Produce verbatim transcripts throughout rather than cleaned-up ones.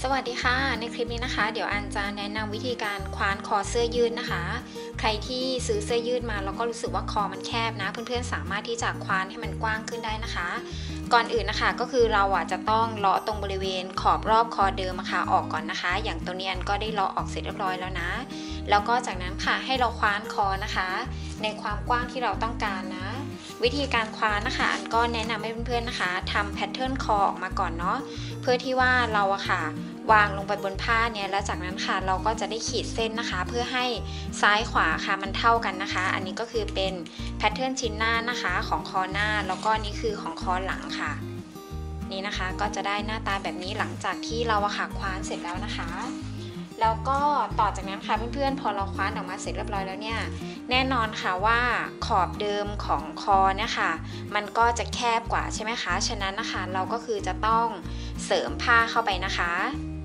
สวัสดีค่ะในคลิปนี้นะคะเดี๋ยวอันจะแนะนำวิธีการคว้านคอเสื้อยืดนะคะใครที่ซื้อเสื้อยืดมาแล้วก็รู้สึกว่าคอมันแคบนะเพื่อนๆสามารถที่จะคว้านให้มันกว้างขึ้นได้นะคะก่อนอื่นนะคะก็คือเราอ่ะจะต้องเลาะตรงบริเวณขอบรอบคอเดิมค่ะออกก่อนนะคะอย่างตัวนี้อันก็ได้เลาะออกเสร็จเรียบร้อยแล้วนะแล้วก็จากนั้นค่ะให้เราคว้านคอนะคะในความกว้างที่เราต้องการนะวิธีการคว้านนะคะอันก็แนะนำให้เพื่อนๆนะคะทำแพทเทิร์นคอออกมาก่อนเนาะเพื่อที่ว่าเราอะค่ะวางลงไปบนผ้าเนี่ยแล้วจากนั้นค่ะเราก็จะได้ขีดเส้นนะคะเพื่อให้ซ้ายขวาค่ะมันเท่ากันนะคะอันนี้ก็คือเป็นแพทเทิร์นชิ้นหน้านะคะของคอหน้าแล้วก็นี่คือของคอหลังค่ะนี่นะคะก็จะได้หน้าตาแบบนี้หลังจากที่เราอะค่ะคว้านเสร็จแล้วนะคะแล้วก็ต่อจากนั้นค่ะเพื่อนๆพอเราคว้านออกมาเสร็จเรียบร้อยแล้วเนี่ยแน่นอนค่ะว่าขอบเดิมของคอเนี่ยค่ะมันก็จะแคบกว่าใช่ไหมคะฉะนั้นนะคะเราก็คือจะต้องเสริมผ้าเข้าไปนะคะ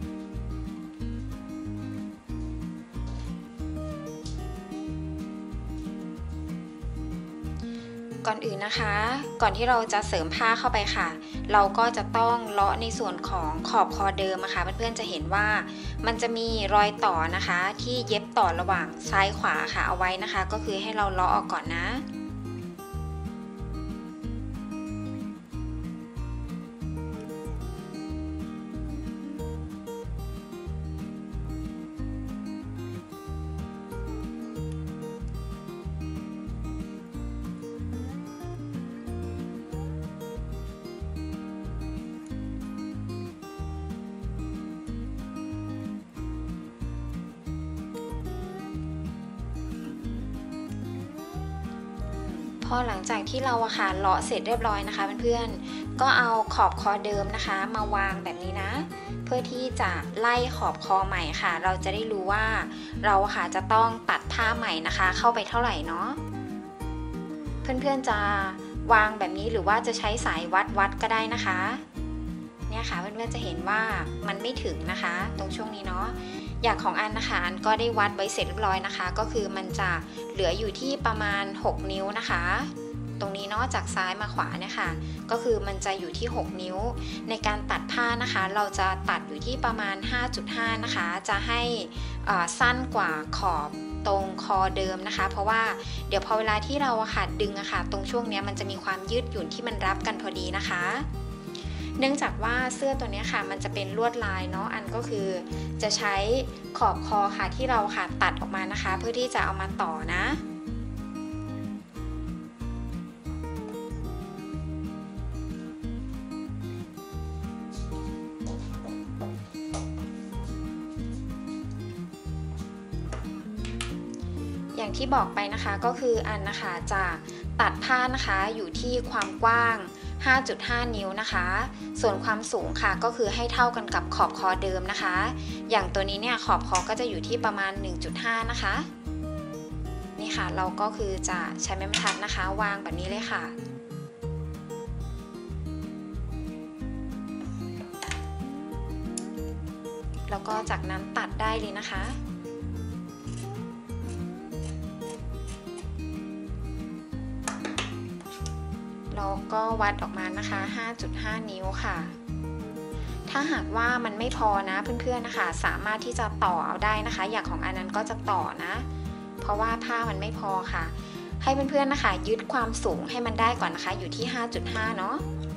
ก่อนอื่นนะคะก่อนที่เราจะเสริมผ้าเข้าไปค่ะเราก็จะต้องเลาะในส่วนของขอบคอเดิมนะคะเพื่อนๆจะเห็นว่ามันจะมีรอยต่อนะคะที่เย็บต่อระหว่างซ้ายขวาค่ะเอาไว้นะคะก็คือให้เราเลาะออกก่อนนะพอหลังจากที่เราอะค่ะเลาะเสร็จเรียบร้อยนะคะเพื่อนๆก็เอาขอบคอเดิมนะคะมาวางแบบนี้นะเพื่อที่จะไล่ขอบคอใหม่ค่ะเราจะได้รู้ว่าเราค่ะจะต้องตัดผ้าใหม่นะคะเข้าไปเท่าไหร่เนาะเพื่อนๆจะวางแบบนี้หรือว่าจะใช้สายวัดวัดก็ได้นะคะเนี่ยค่ะเพื่อนๆจะเห็นว่ามันไม่ถึงนะคะตรงช่วงนี้เนาะอย่างของอันนะคะอันก็ได้วัดไว้เสร็จเรียบร้อยนะคะก็คือมันจะเหลืออยู่ที่ประมาณหกนิ้วนะคะตรงนี้เนาะจากซ้ายมาขวาเนี่ยค่ะก็คือมันจะอยู่ที่หกนิ้วในการตัดผ้านะคะเราจะตัดอยู่ที่ประมาณ ห้าจุดห้า นะคะจะให้สั้นกว่าขอบตรงคอเดิมนะคะเพราะว่าเดี๋ยวพอเวลาที่เราอะค่ะดึงอะค่ะตรงช่วงนี้มันจะมีความยืดหยุ่นที่มันรับกันพอดีนะคะเนื่องจากว่าเสื้อตัวนี้ค่ะมันจะเป็นลวดลายเนาะอันก็คือจะใช้ขอบคอค่ะที่เราค่ะตัดออกมานะคะเพื่อที่จะเอามาต่อนะอย่างที่บอกไปนะคะก็คืออันนะคะจะตัดผ้านะคะอยู่ที่ความกว้าง ห้าจุดห้า นิ้วนะคะส่วนความสูงค่ะก็คือให้เท่ากันกับขอบคอเดิมนะคะอย่างตัวนี้เนี่ยขอบคอก็จะอยู่ที่ประมาณ หนึ่งจุดห้า นะคะนี่ค่ะเราก็คือจะใช้ไม้บรรทัดนะคะวางแบบนี้เลยค่ะแล้วก็จากนั้นตัดได้เลยนะคะเราก็วัดออกมานะคะ ห้าจุดห้า นิ้วค่ะถ้าหากว่ามันไม่พอนะเพื่อนๆนะคะสามารถที่จะต่อเอาได้นะคะอย่างของอันนั้นก็จะต่อนะเพราะว่าผ้ามันไม่พอค่ะให้เพื่อนๆนะคะยึดความสูงให้มันได้ก่อนนะคะอยู่ที่ ห้าจุดห้า เนาะ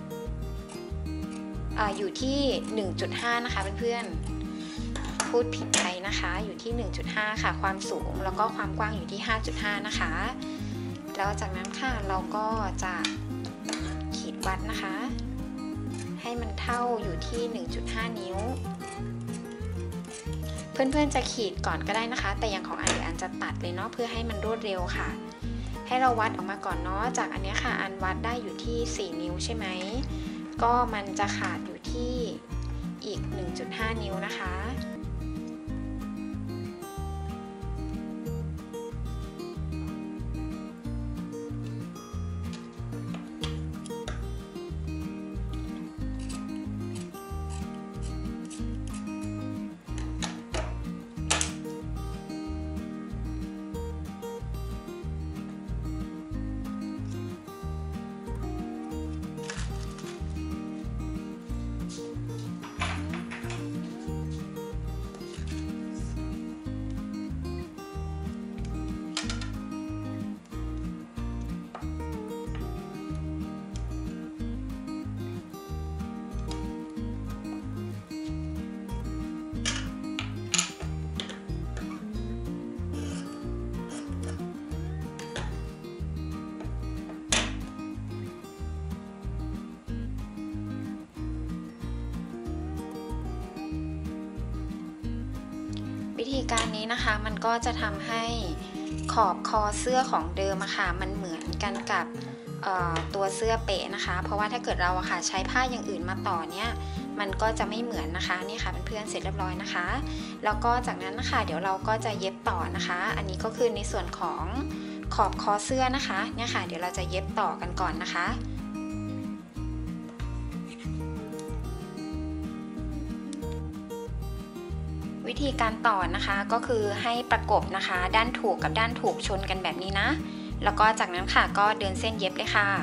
อ่าอยู่ที่ หนึ่งจุดห้า นะคะเพื่อนๆพูดผิดไปนะคะอยู่ที่ หนึ่งจุดห้า ค่ะความสูงแล้วก็ความกว้างอยู่ที่ ห้าจุดห้า นะคะแล้วจากนั้นค่ะเราก็จะขีดวัดนะคะให้มันเท่าอยู่ที่ หนึ่งจุดห้า นิ้วเพื่อนๆจะขีดก่อนก็ได้นะคะแต่อย่างของอันเดี๋ยวอันจะตัดเลยเนาะเพื่อให้มันรวดเร็วค่ะให้เราวัดออกมาก่อนเนาะจากอันนี้ค่ะอันวัดได้อยู่ที่สี่นิ้วใช่ไหมก็มันจะขาดอยู่ที่อีก หนึ่งจุดห้า นิ้วนะคะวิธีการนี้นะคะมันก็จะทำให้ขอบคอเสื้อของเดิมอะค่ะมันเหมือนกันกับตัวเสื้อเป๊ะนะคะเพราะว่าถ้าเกิดเราอะค่ะใช้ผ้าอย่างอื่นมาต่อเนี้ยมันก็จะไม่เหมือนนะคะนี่ค่ะเพื่อนๆเสร็จเรียบร้อยนะคะแล้วก็จากนั้นนะคะเดี๋ยวเราก็จะเย็บต่อนะคะอันนี้ก็คือในส่วนของขอบคอเสื้อนะคะเนี่ยค่ะเดี๋ยวเราจะเย็บต่อกันก่อนนะคะวิธีการต่อนะคะก็คือให้ประกบนะคะด้านถูกกับด้านถูกชนกันแบบนี้นะแล้วก็จากนั้นค่ะก็เดินเส้นเย็บเลยค่ะ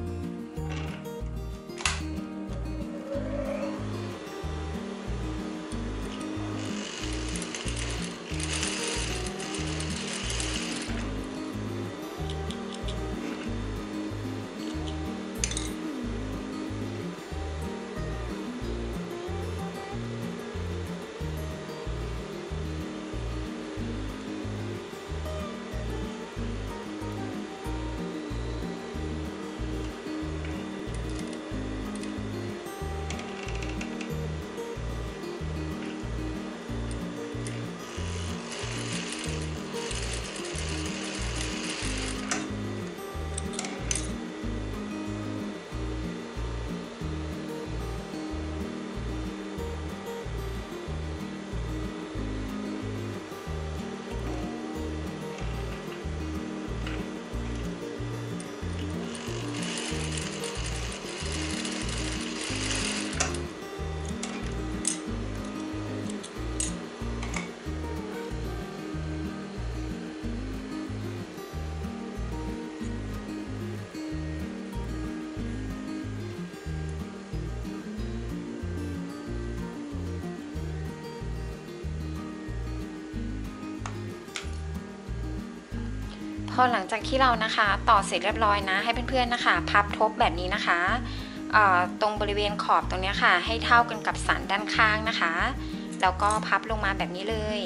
พอหลังจากที่เรานะคะต่อเสร็จเรียบร้อยนะให้เพื่อนๆนะคะพับทบแบบนี้นะคะตรงบริเวณขอบตรงนี้ค่ะให้เท่ากันกับสันด้านข้างนะคะแล้วก็พับลงมาแบบนี้เลย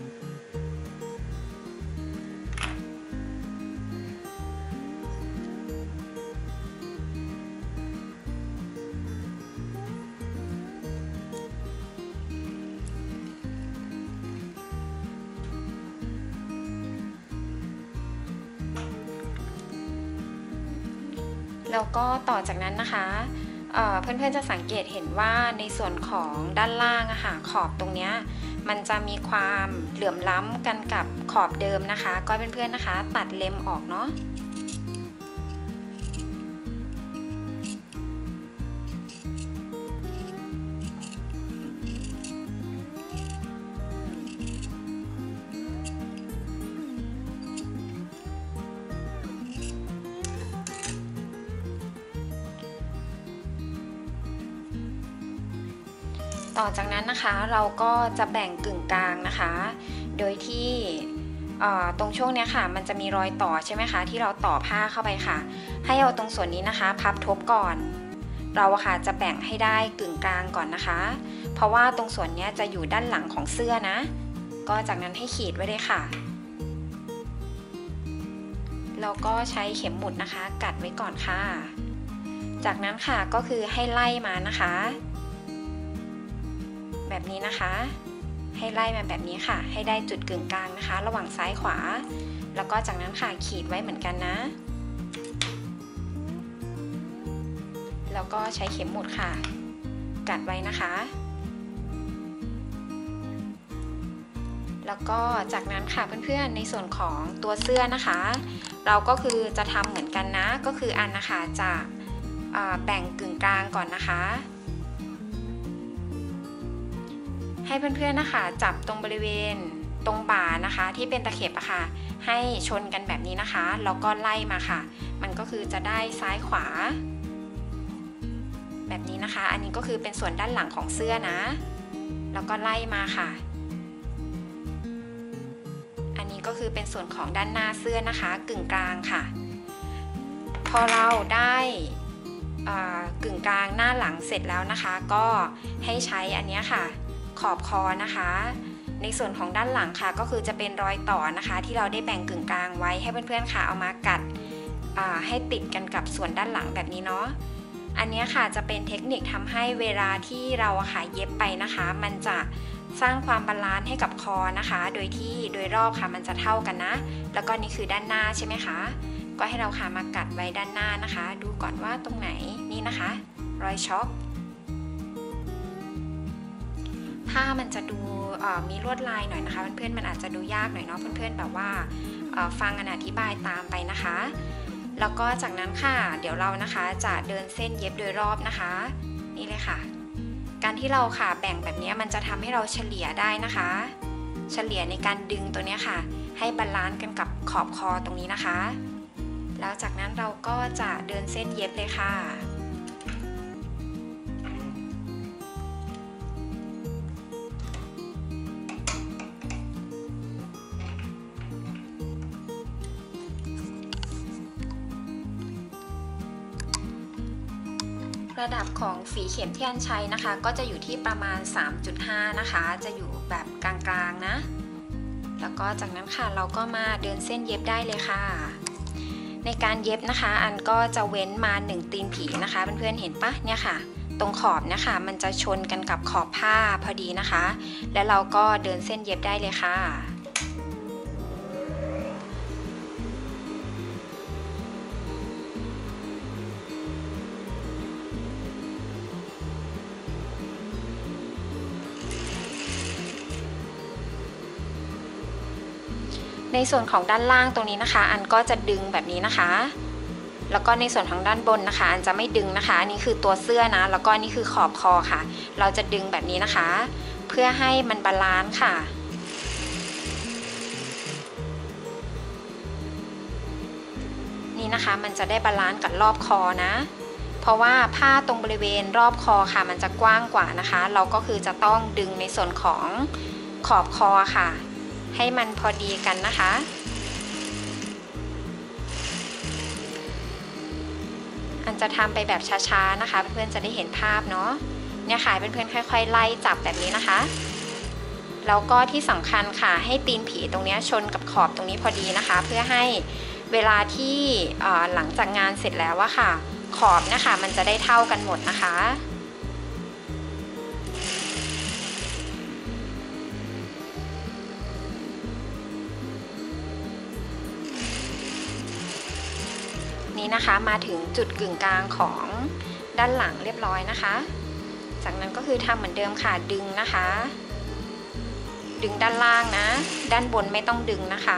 แล้วก็ต่อจากนั้นนะคะเพื่อนๆจะสังเกตเห็นว่าในส่วนของด้านล่างอะค่ะขอบตรงนี้มันจะมีความเหลื่อมล้ำกันกับขอบเดิมนะคะก็เพื่อนๆนะคะตัดเล็มออกเนาะต่อจากนั้นนะคะเราก็จะแบ่งกึ่งกลางนะคะโดยที่ตรงช่วงนี้ค่ะมันจะมีรอยต่อใช่ไหมคะที่เราต่อผ้าเข้าไปค่ะให้เอาตรงส่วนนี้นะคะพับทบก่อนเราอะค่ะจะแบ่งให้ได้กึ่งกลางก่อนนะคะเพราะว่าตรงส่วนนี้จะอยู่ด้านหลังของเสื้อนะก็จากนั้นให้ขีดไว้เลยค่ะแล้วก็ใช้เข็มหมุดนะคะกัดไว้ก่อนค่ะจากนั้นค่ะก็คือให้ไล่มานะคะแบบนี้นะคะให้ไล่มาแบบนี้ค่ะให้ได้จุดกึ่งกลางนะคะระหว่างซ้ายขวาแล้วก็จากนั้นค่ะขีดไว้เหมือนกันนะแล้วก็ใช้เข็มหมุดค่ะกัดไว้นะคะแล้วก็จากนั้นค่ะเพื่อนๆในส่วนของตัวเสื้อนะคะเราก็คือจะทำเหมือนกันนะก็คืออันนะคะจะแบ่งกึ่งกลางก่อนนะคะให้เพื่อนๆนะคะจับตรงบริเวณตรงบ่านะคะที่เป็นตะเข็บอะค่ะให้ชนกันแบบนี้นะคะแล้วก็ไล่มาค่ะมันก็คือจะได้ซ้ายขวาแบบนี้นะคะอันนี้ก็คือเป็นส่วนด้านหลังของเสื้อนะแล้วก็ไล่มาค่ะอันนี้ก็คือเป็นส่วนของด้านหน้าเสื้อนะคะกึ่งกลางค่ะพอเราได้กึ่งกลางหน้าหลังเสร็จแล้วนะคะก็ให้ใช้อันนี้ค่ะขอบคอนะคะในส่วนของด้านหลังค่ะก็คือจะเป็นรอยต่อนะคะที่เราได้แบ่งกึ่งกลางไว้ให้เพื่อนๆค่ะเอามากัดให้ติดกันกับส่วนด้านหลังแบบนี้เนาะอันนี้ค่ะจะเป็นเทคนิคทำให้เวลาที่เราค่ะเย็บไปนะคะมันจะสร้างความบาลานซ์ให้กับคอนะคะโดยที่โดยรอบค่ะมันจะเท่ากันนะแล้วก็นี่คือด้านหน้าใช่ไหมคะก็ให้เราค่ะมากัดไว้ด้านหน้านะคะดูก่อนว่าตรงไหนนี่นะคะรอยช็อคผ้ามันจะดูมีลวดลายหน่อยนะคะเพื่อนๆมันอาจจะดูยากหน่อยเนาะเพื่อนๆแบบว่าฟังกันอธิบายตามไปนะคะแล้วก็จากนั้นค่ะเดี๋ยวเรานะคะจะเดินเส้นเย็บโดยรอบนะคะนี่เลยค่ะการที่เราค่ะแบ่งแบบนี้มันจะทำให้เราเฉลี่ยได้นะคะเฉลี่ยในการดึงตัวนี้ค่ะให้บาลานซ์กันกับขอบคอตรงนี้นะคะแล้วจากนั้นเราก็จะเดินเส้นเย็บเลยค่ะระดับของฝีเข็มที่อันใช้นะคะก็จะอยู่ที่ประมาณ สามจุดห้า นะคะจะอยู่แบบกลางๆนะแล้วก็จากนั้นค่ะเราก็มาเดินเส้นเย็บได้เลยค่ะในการเย็บนะคะอันก็จะเว้นมาหนึ่งตีนผีนะคะเพื่อนๆเห็นปะเนี่ยค่ะตรงขอบนะคะมันจะชนกันกับขอบผ้าพอดีนะคะแล้วเราก็เดินเส้นเย็บได้เลยค่ะในส่วนของด้านล่างตรงนี้นะคะอันก็จะดึงแบบนี้นะคะแล้วก็ในส่วนของด้านบนนะคะอันจะไม่ดึงนะคะอันนี้คือตัวเสื้อนะแล้วก็นี่คือขอบคอค่ะเราจะดึงแบบนี้นะคะเพื่อให้มันบาลานซ์ค่ะนี่นะคะมันจะได้บาลานซ์กับรอบคอนะเพราะว่าผ้าตรงบริเวณรอบคอค่ะมันจะกว้างกว่านะคะเราก็คือจะต้องดึงในส่วนของขอบคอค่ะให้มันพอดีกันนะคะอันจะทำไปแบบช้าๆนะคะเพื่อนๆจะได้เห็นภาพเนาะเนี่ยค่ะเพื่อนๆค่อยๆไล่จับแบบนี้นะคะแล้วก็ที่สำคัญค่ะให้ตีนผีตรงนี้ชนกับขอบตรงนี้พอดีนะคะเพื่อให้เวลาที่หลังจากงานเสร็จแล้วว่าค่ะขอบนะคะมันจะได้เท่ากันหมดนะคะนี้นะคะมาถึงจุดกึ่งกลางของด้านหลังเรียบร้อยนะคะจากนั้นก็คือทำเหมือนเดิมค่ะดึงนะคะดึงด้านล่างนะด้านบนไม่ต้องดึงนะคะ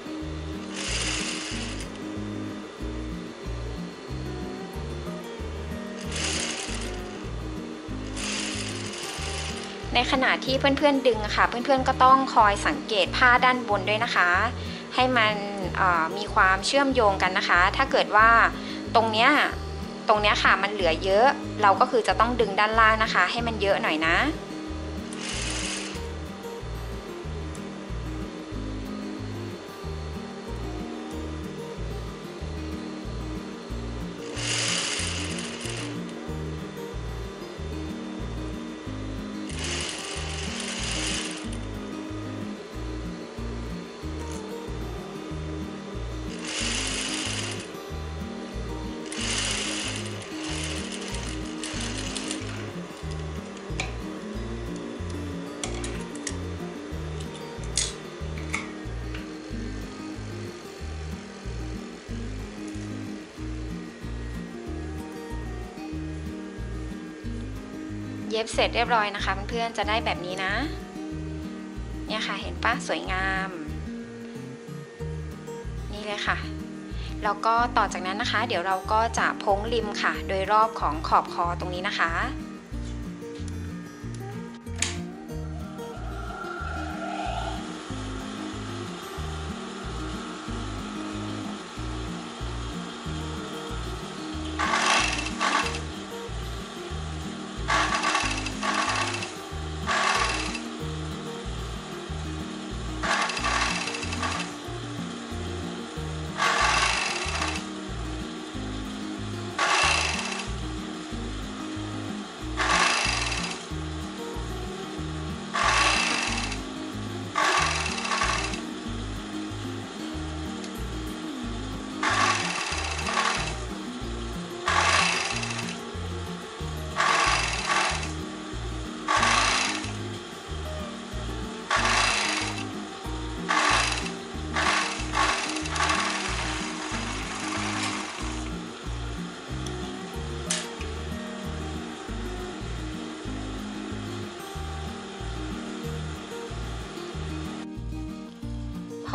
ในขณะที่เพื่อนๆดึงค่ะเพื่อนๆก็ต้องคอยสังเกตผ้าด้านบนด้วยนะคะให้มันมีความเชื่อมโยงกันนะคะถ้าเกิดว่าตรงเนี้ยตรงเนี้ยค่ะมันเหลือเยอะเราก็คือจะต้องดึงด้านล่างนะคะให้มันเยอะหน่อยนะเย็บเสร็จเรียบร้อยนะคะเพื่อนๆจะได้แบบนี้นะเนี่ยค่ะเห็นปะสวยงามนี่เลยค่ะแล้วก็ต่อจากนั้นนะคะเดี๋ยวเราก็จะพ้งริมค่ะโดยรอบของขอบคอตรงนี้นะคะ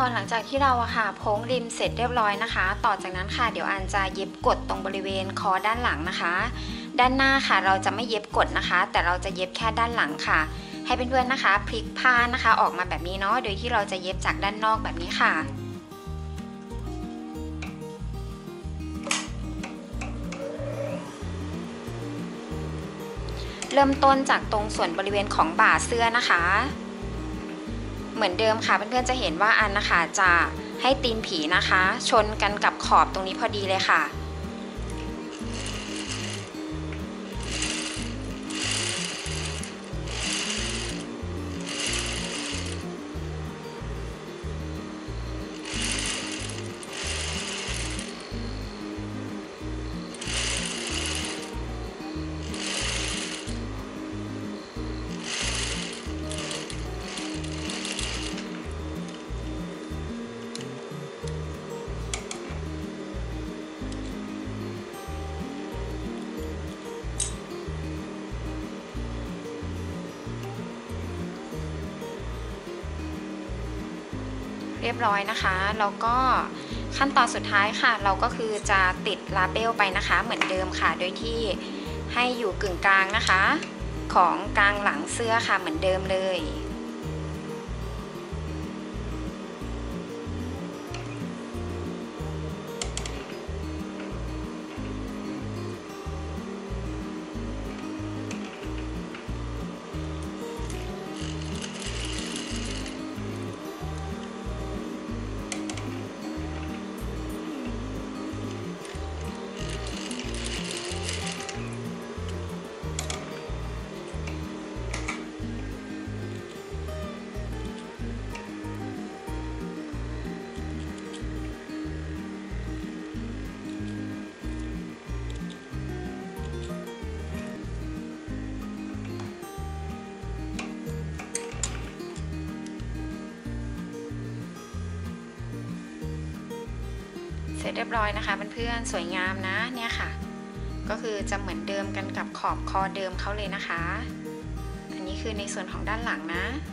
อหลังจากที่เราอะค่ะโพ้งริมเสร็จเรียบร้อยนะคะต่อจากนั้นค่ะเดี๋ยวอันจะเย็บกดตรงบริเวณคอด้านหลังนะคะด้านหน้าค่ะเราจะไม่เย็บกดนะคะแต่เราจะเย็บแค่ด้านหลังค่ะให้เพื่อนๆนะคะพลิกผ้านะคะออกมาแบบนี้เนาะโดยที่เราจะเย็บจากด้านนอกแบบนี้ค่ะเริ่มต้นจากตรงส่วนบริเวณของบ่าเสื้อนะคะเหมือนเดิมค่ะเพื่อนๆจะเห็นว่าอันนะคะจะให้ตีนผีนะคะชนกันกับขอบตรงนี้พอดีเลยค่ะเรียบร้อยนะคะแล้วก็ขั้นตอนสุดท้ายค่ะเราก็คือจะติดลาเบลไปนะคะเหมือนเดิมค่ะโดยที่ให้อยู่กึ่งกลางนะคะของกลางหลังเสื้อค่ะเหมือนเดิมเลยเสร็จเรียบร้อยนะคะเพื่อนๆสวยงามนะเนี่ยค่ะก็คือจะเหมือนเดิมกันกับขอบคอเดิมเขาเลยนะคะอันนี้คือในส่วนของด้านหลังนะ